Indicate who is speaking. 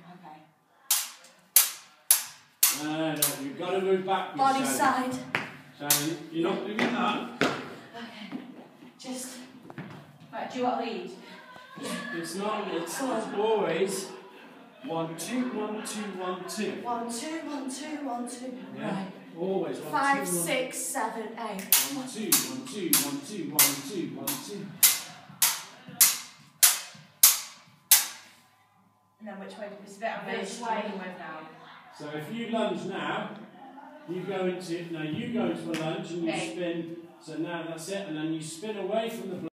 Speaker 1: Okay. No, you've got to move backwards.
Speaker 2: Body side.
Speaker 1: Shannon, you're not doing that.
Speaker 2: Okay. Just. Right, do you want to lead?
Speaker 1: It's not, it's always 1, 2, 1, 2, 1, 2.
Speaker 2: 1, 2, 1, 2, 1, 2.
Speaker 1: Yeah.
Speaker 2: Right.
Speaker 1: Always 1,
Speaker 2: 5,
Speaker 1: 2, 1.
Speaker 2: 6, 7, 8.
Speaker 1: 1, 2, 1, 2, 1, 2, 1, 2, 1, 2.
Speaker 3: And then which way? It's a bit of a
Speaker 2: Which way?
Speaker 3: with now.
Speaker 1: So if you lunge now, you go into a lunge and you spin. So now that's it, and then you spin away from the